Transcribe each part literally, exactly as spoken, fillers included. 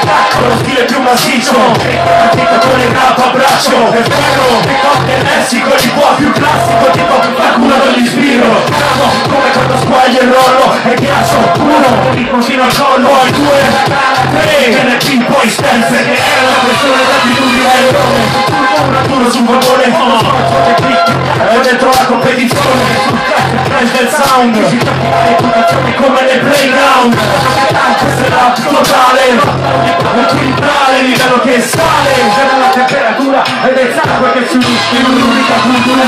attacco, lo stile più massiccio, partita con il rap a braccio, è vero, ricorda il Messico, il po' più classico, tipo qualcuno dell'ispiro, bravo, come quando squagli il rollo, e ghiaccio, uno, ritmo fino al collo, al due, tre, N P poi stealth, che è una persona d'attitudine e nome, un duro sul vagone, è dentro la competizione, crash del sound, come nel playground, questa è la totale, equilibrale, livello che sale, c'è la temperatura ed è il sangue che si unisce in un'unica cultura,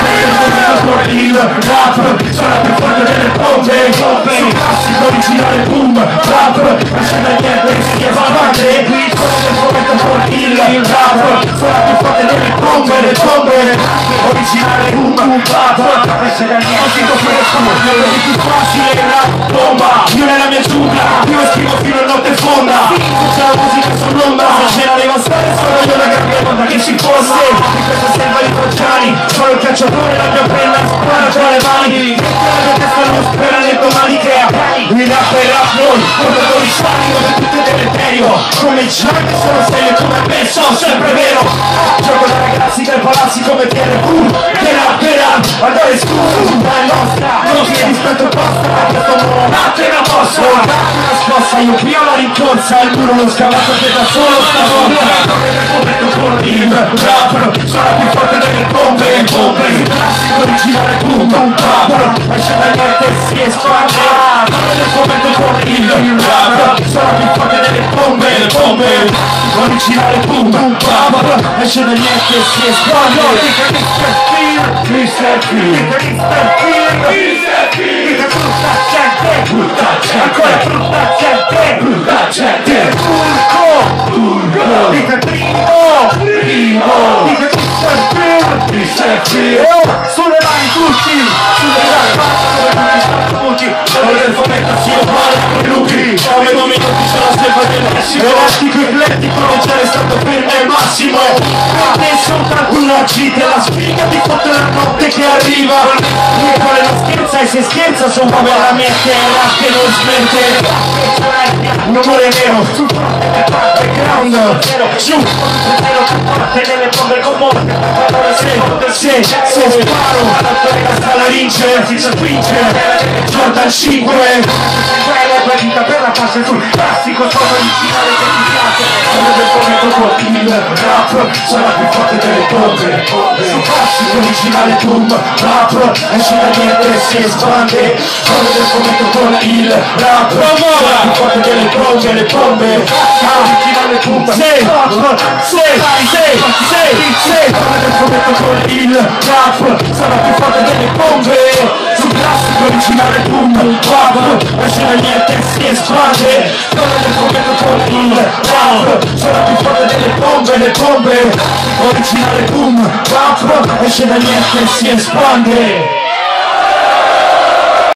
il rap suona più forte delle pompe, sul classico originale boom, rap, esce da niente, si espande, qui sono nel momento con il rap, suona più forte delle pompe, le pompe, originale boom, rap, esce da niente, si fresco, è più facile, rap, bomba, io nella mia giungla, io scrivo fino a notte fonda, c'è la musica sull'ombra, se ce l'aveva stare sono io la grande onda che ci fosse, in questa selva di tracciani, sono il cacciatore, la mia penna spara tra le mani, la mia testa non spera nei domani che il rap e rap noi, portatori sani dove tutto è deleterio, come il giant sono serio come me, so sempre vero, gioco da ragazzi del palazzi come T R V, per rap, per rap, andare su, la nostra, non si rispetto basta, questo mondo natte la mossa, una scossa, io prima la rincorsa, il muro l'ho scavato che da solo stavolta, il rap, suona più forte delle bombe, bombe, il classico originale boom, boom, boom, esce da niente e si espande, nel momento con il rap, suona più forte delle bombe, le bombe, originale boom, boom, boom, esce da niente e si espande, mister Phil, mister Phil, mister Phil, mister Phil, brutta gente, brutta gente, ancora brutta gente, brutta gente, Urco, Urco, dite primo, primo, dite mister Phil, mister Phil, sulle mani tutti, sulle mani tutti, sono del fumetto, si uguale con Lupi, come minuti sono sempre del Messico, elastico eclettico, non c'è stato fermo al massimo, e soltanto una gita, la sfiga di fotte la notte che arriva, lui vuole non scherza e se scherza sono come la mia terra che non smette, un amore vero, sul background, giù, nelle bombe con morte, se, se, se sparo, la sala vince, si spinge, Jordan cinque, la partita per la pace sul classico, sono originale che ti piace, come del momento con il rap, sarà più forte delle bombe, sul classico originale boom, rap, esce da niente e si espande, come del momento con il rap, sarà più forte delle bombe, le bombe, originale boom, se, se, se, se, se, come del momento con il rap, sarà più forte delle bombe, sul classico originale boom, rap, esce da niente e si espande, come del momento con il rap, sarà più forte delle bombe, le bombe, originale boom, rap, esce da niente e si espande.